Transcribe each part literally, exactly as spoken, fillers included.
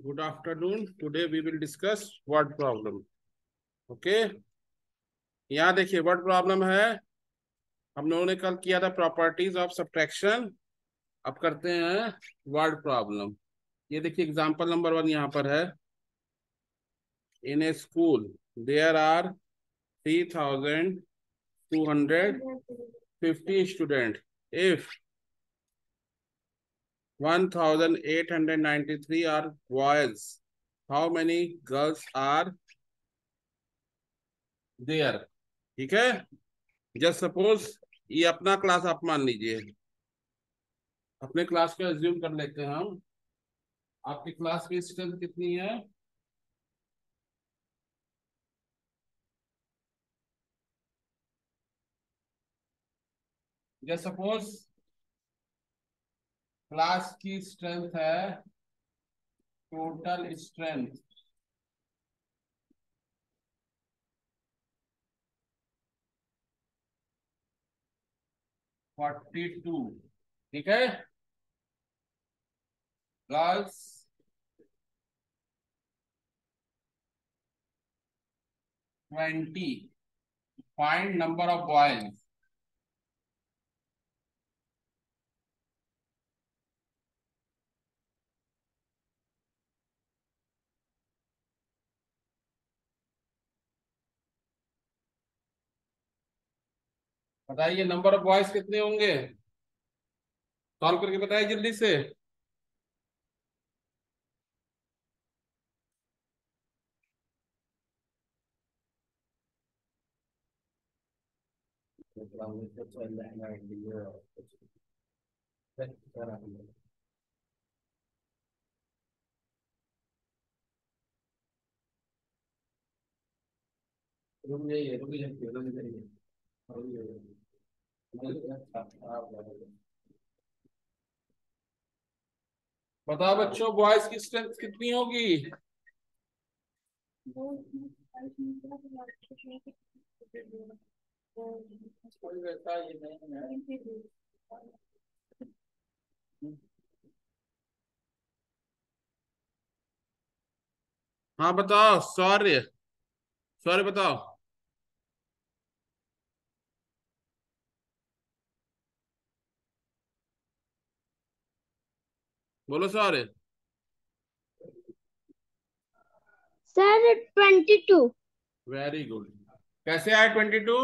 Good afternoon. Today we will discuss word problem. Okay. यहाँ देखिए word problem है. हम लोगों ने कल किया था प्रॉपर्टीज ऑफ सब्ट्रैक्शन. अब करते हैं वर्ड प्रॉब्लम. ये देखिए एग्जांपल नंबर वन यहाँ पर है. In a school there are three thousand two hundred fifty student. If one thousand eight hundred ninety three are boys, how many girls are there. ठीक है. जस्ट सपोज ये अपना class आप मान लीजिए. अपने क्लास को एज्यूम कर लेते हैं हम. आपकी क्लास की स्ट्रेंथ कितनी है? जस्ट सपोज क्लास की स्ट्रेंथ है, टोटल स्ट्रेंथ फोर्टी टू. ठीक है. Girls twenty. Find number of boys. बताइए नंबर ऑफ बॉयज कितने होंगे? सॉल्व करके बताइए जल्दी से. रुक जाइए रुक जाइए रुक जाइए. बताओ बच्चों, बॉयज की स्ट्रेंथ कितनी होगी? कोई वैसा ये नहीं है. हाँ बताओ. सॉरी सॉरी बताओ. बोलो sorry. Sir twenty two. Very good. कैसे आए ट्वेंटी टू?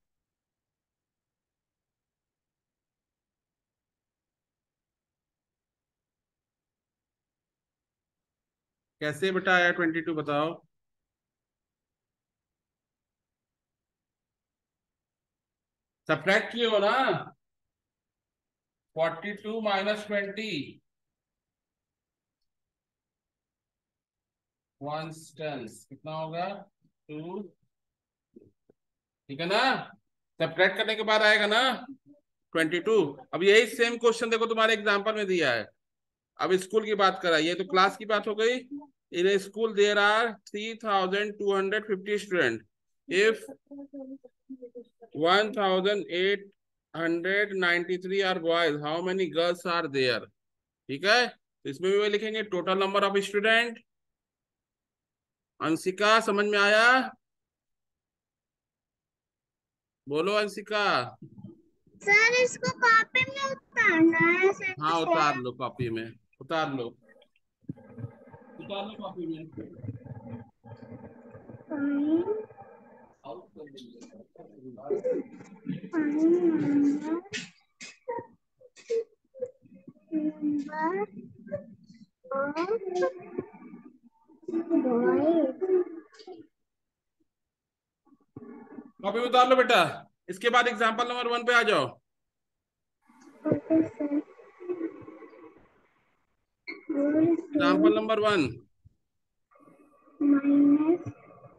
कैसे बेटा आया ट्वेंटी टू बताओ. सब्ट्रैक्ट किए हो ना. Forty two minus twenty. One tens कितना होगा? टू. ठीक है ना. सब्ट्रैक्ट करने के बाद आएगा ना ट्वेंटी टू. अब यही सेम क्वेश्चन देखो तुम्हारे एग्जाम्पल में दिया है. अब स्कूल की बात करा, ये तो क्लास की बात हो गई. In a school there are three thousand two hundred fifty student. If one thousand eight hundred ninety three are boys, how many girls are there. ठीक है. तो इसमें भी वही लिखेंगे, total number of student. Anshika समझ में आया? बोलो अंशिका. सर इसको कॉपी में उतारना है सर हाँ से। उतार लो कॉपी में. उतार लो. उतार लो कॉपी में. कॉपी में उतार लो बेटा. इसके बाद एग्जाम्पल नंबर वन पे आ जाओ. Example number one. Minus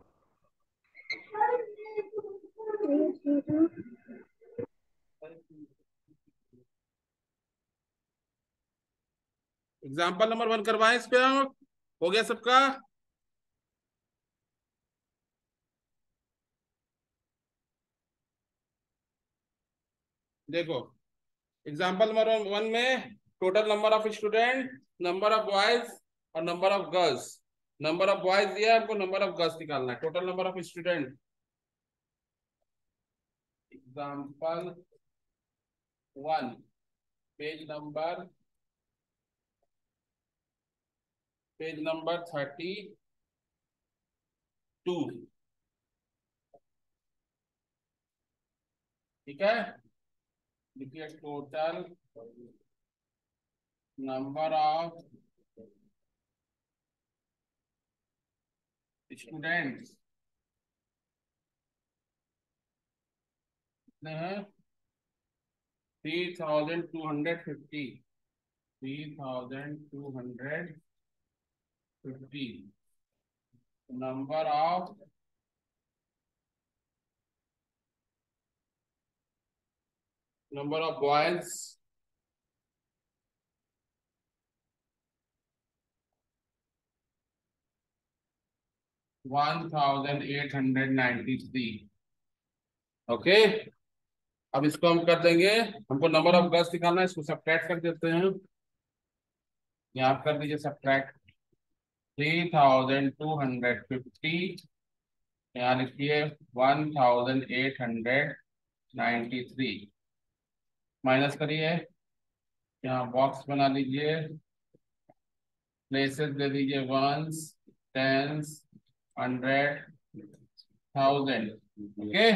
example number one करवाएं इस पे हम. हो गया सबका? देखो एग्जाम्पल नंबर वन में total number of student, number of boys, और number of girls, number of boys दिया है हमको, नंबर ऑफ गर्ल्स निकालना है, total number of student. Example one, page number page number thirty two. ठीक है, देखिए टोटल नंबर ऑफ स्टूडेंट्स कितने हैं? Three thousand two hundred fifty, three thousand two hundred fifty. Number of number of boys one thousand eight hundred ninety three. Okay, अब इसको हम कर देंगे, हमको नंबर ऑफ गर्ल्स निकालना है, इसको सब्ट्रैक्ट कर देते हैं। यहाँ कर दीजिए subtract, three thousand two hundred fifty, यहाँ लिखिए one thousand eight hundred ninety three, minus करिए, यहाँ बॉक्स बना लीजिए, प्लेसेस दे दीजिए, ones, tens, hundred, thousand. Okay,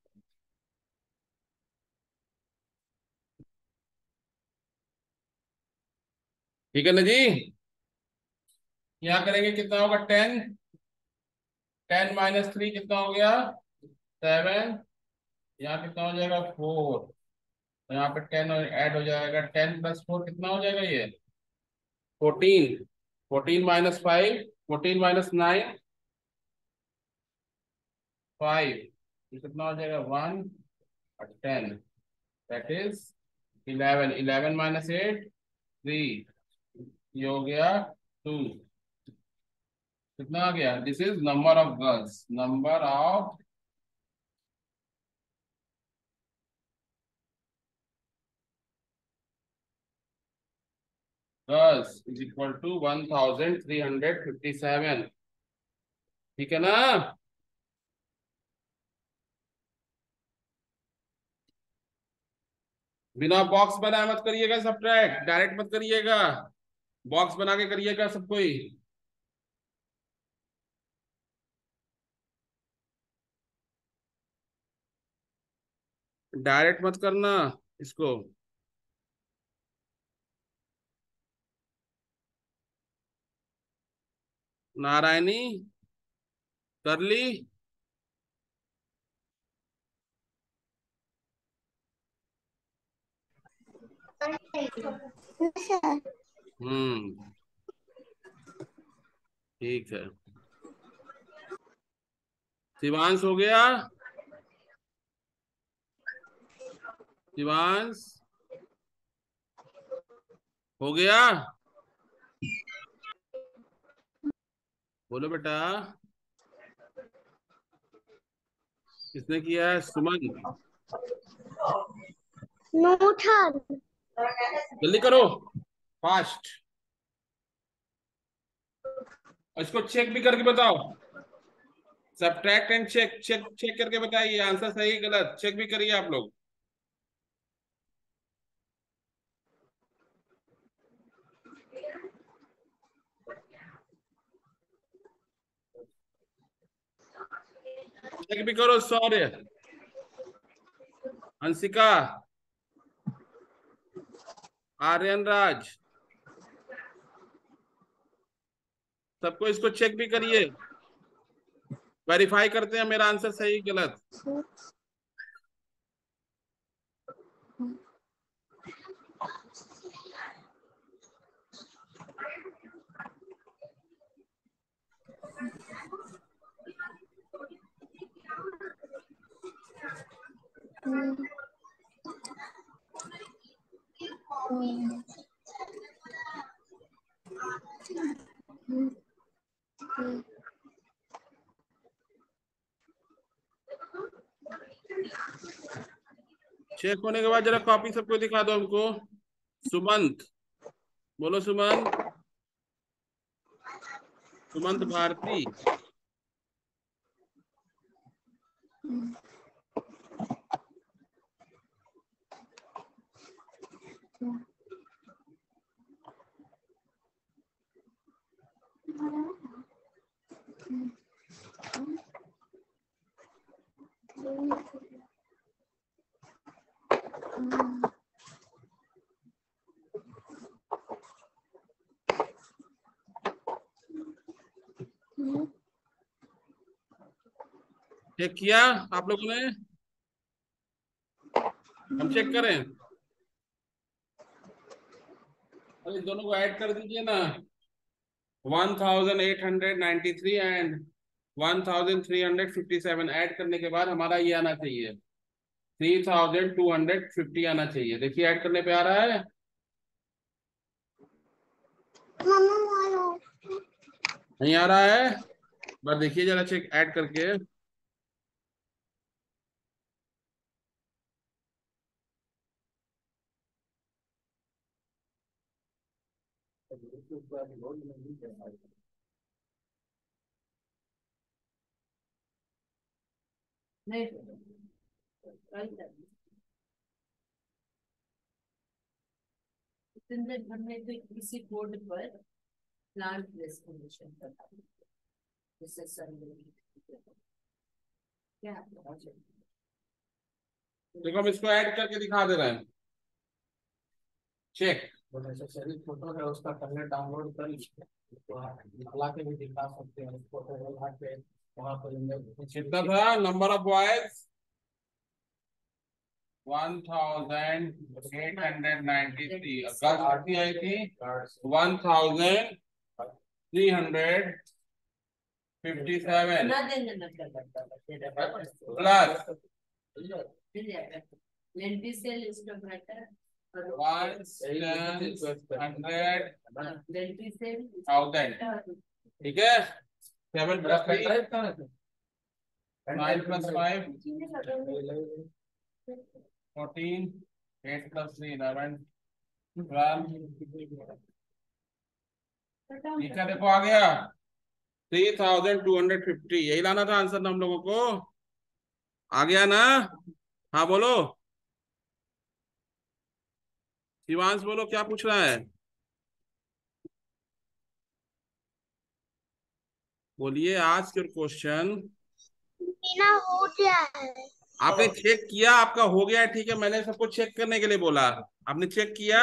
ठीक है ना जी। यहाँ करेंगे कितना होगा, टेन, टेन माइनस थ्री कितना हो गया, सेवन। यहाँ कितना हो जाएगा, फोर। तो यहाँ पे टेन ऐड हो जाएगा, टेन प्लस फोर कितना हो जाएगा, ये fourteen. Fourteen minus five, fourteen minus nine, five. ये कितना हो जाएगा, वन और ten, that is eleven. Eleven minus eight, three. ये हो गया टू। कितना आ गया, this is number of girls, number of girls is equal to one thousand three hundred fifty seven. ठीक है ना। बिना बॉक्स बनाए मत करिएगा सब्ट्रैक्ट, डायरेक्ट मत करिएगा, बॉक्स बना के करिएगा सब कोई। डायरेक्ट मत करना इसको। नारायणी कर ली। हम्म, ठीक है। शिवांश हो गया, शिवांश हो गया, बोलो बेटा। किसने किया है, सुमन। नूठन। जल्दी करो, फास्ट। इसको चेक भी करके बताओ, subtract and check, check check करके बताइए आंसर सही गलत, चेक भी करिए आप लोग। चेक भी करो, सौर्य, अंशिका, आर्यन राज, सबको इसको चेक भी करिए, वेरीफाई करते हैं मेरा आंसर सही गलत। चेक होने के बाद जरा कॉपी सबको दिखा दो हमको। सुमंत, बोलो सुमंत। सुमंत भारती। चेक किया आप लोगों ने? हम चेक करें? अरे दोनों को ऐड कर दीजिए ना। One thousand eight hundred ninety three and one thousand three hundred fifty seven add करने के बाद हमारा ये आना चाहिए, three thousand two hundred fifty आना चाहिए। देखिए ऐड करने पे आ रहा है? नहीं आ रहा है? बस देखिए जरा चेक ऐड करके। नहीं हमने तो इसी कोड पर प्लांट प्लेस कंडीशन करता है जैसे क्या देखो हम इसको ऐड करके दिखा दे रहे हैं। चेक फोटो है उसका पहले डाउनलोड कर ला के भी दिखा सकते हैं फोटो पे वहां पर। कितना था number of boys? One thousand eight hundred ninety three. Girls कितनी आई थी? One thousand three hundred fifty seven plus लेंटिसेल इसका बेटर वन हंड्रेड लेंटिसेल थाउजेंड। ठीक है, seven plus three nine plus five fourteen, eight plus three eleven, twelve. ठीक है, देखो आ गया three thousand two hundred fifty. यही लाना था आंसर ना हम लोगों को? आ गया ना? हाँ बोलो शिवांश, बोलो क्या पूछ रहा है? बोलिए आज के क्वेश्चन। बिना हो गया है। आपने चेक किया? आपका हो गया है, ठीक है। मैंने सबको चेक करने के लिए बोला, आपने चेक किया?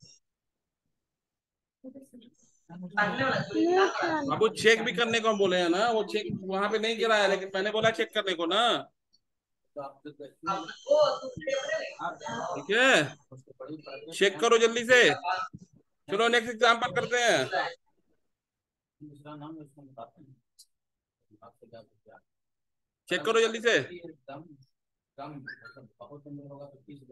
आपको चेक भी करने को हम बोले हैं ना, वो चेक वहां पे नहीं गिरा है, लेकिन मैंने बोला चेक करने को ना। ठीक है, चेक करो जल्दी से। चलो नेक्स्ट एग्जांपल करते हैं। दूसरा नाम उसमें बताते हैं आपसे क्या क्या चेक करो जल्दी से। एकदम कम बहुत अंदर होगा तो तीस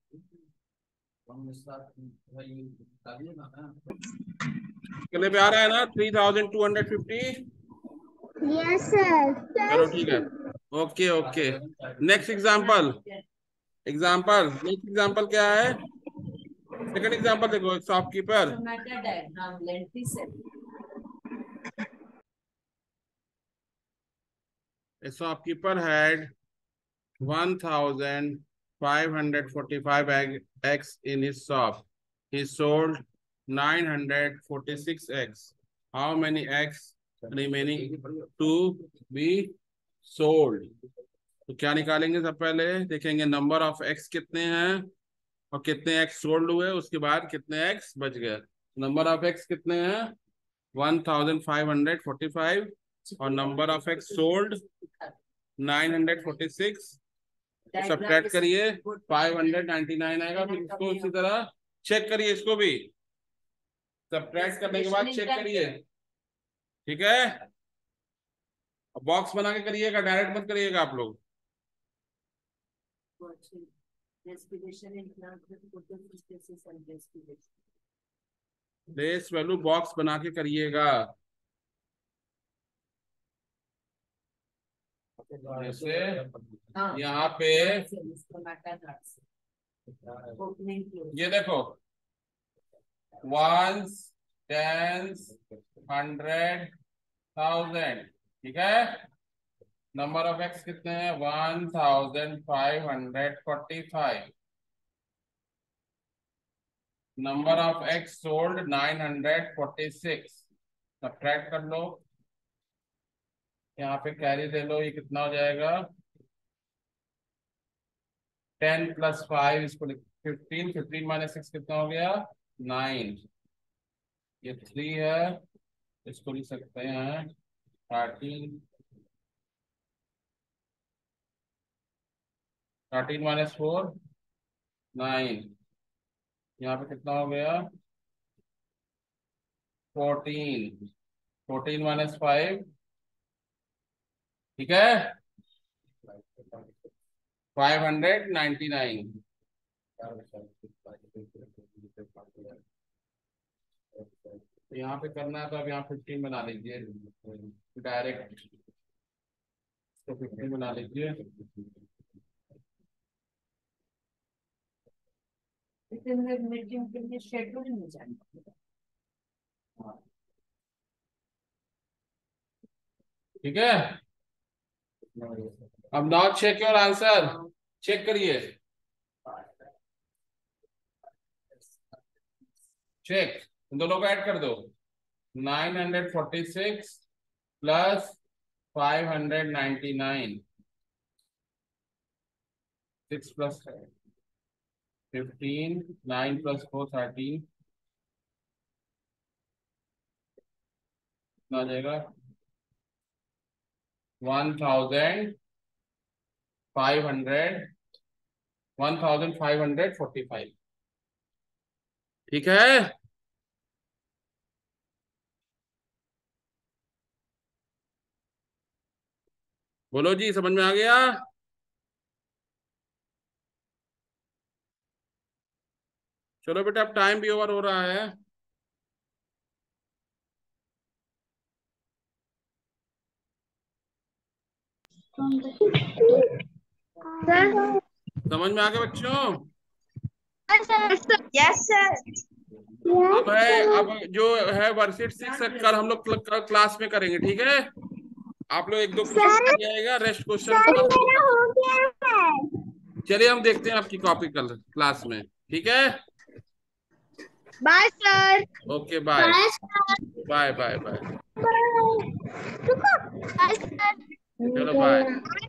कितने पे आ रहा है ना? Three thousand two hundred fifty. Yes sir. चलो ठीक है, okay okay. Next example. Example next example क्या है? सेकंड एग्जांपल देखो, शॉपकीपर। टमाटर डायग्राम लेंटिसेल A shopkeeper had one thousand five hundred forty-five eggs in his shop. He sold nine hundred forty-six eggs. How many eggs remaining to be sold? तो क्या निकालेंगे? सब पहले देखेंगे नंबर ऑफ एक्स कितने हैं और कितने एक्स सोल्ड हुए, उसके बाद कितने एक्स बच गए। नंबर ऑफ एक्स कितने हैं? One thousand five hundred forty five और number of eggs sold nine hundred forty six. Subtract करिए, फाइव हंड्रेड नाइन्टी नाइन आएगा। फिर इसको इसी तरह चेक करिए, इसको भी सब्ट्रैक्ट करने के बाद चेक करिए। ठीक है, बॉक्स बना के करिएगा, डायरेक्ट मत करिएगा आप लोग। प्लेस वैल्यू बॉक्स बना के करिएगा। जैसे यहाँ पे ये देखो, वंस, टेंस, हंड्रेड, थाउजेंड, ठीक है। नंबर ऑफ एक्स कितने हैं? One thousand five hundred forty five. Number of eggs sold nine hundred forty six. Subtract कर लो, यहाँ पे कैरी दे लो, ये कितना हो जाएगा? टेन प्लस फाइव, इसको फिफ्टीन, फिफ्टीन माइनस सिक्स कितना हो गया? नाइन। ये थ्री है, इसको लिख सकते हैं thirteen. Thirteen minus four nine, यहाँ पे कितना हो गया? फोर्टीन। फोर्टीन माइनस फाइव, ठीक है, फाइव हंड्रेड नाइन्टी नाइन। यहाँ पे करना है तो अब यहाँ फिफ्टीन बना लीजिए डायरेक्ट, तो फिफ्टीन बना लीजिए। मीटिंग के लिए शेड्यूल में जाना, ठीक है। अब now check your answer, check करिए, चेक, दोनों को ऐड कर दो। Nine hundred forty six plus five hundred ninety nine, six plus fifteen, nine plus four thirteen, कितना आ जाएगा? One thousand five hundred one thousand five hundred forty five, ठीक है। बोलो जी, समझ में आ गया? चलो बेटा, अब टाइम भी ओवर हो रहा है। सर। समझ में आ गया बच्चों? Yes sir. अब है, अब जो है वर्कशीट सिक्स कल हम लोग क्ल- क्लास में करेंगे, ठीक है। आप लोग एक दो क्वेश्चन किया जाएगा, रेस्ट क्वेश्चन क्लास में मेरा करेंगे। हो गया है। चलिए हम देखते हैं आपकी कॉपी कल क्लास में, ठीक है। Bye sir. Okay bye bye sir. Bye bye bye. Bye. रुको। Bye sir. चलो बाय।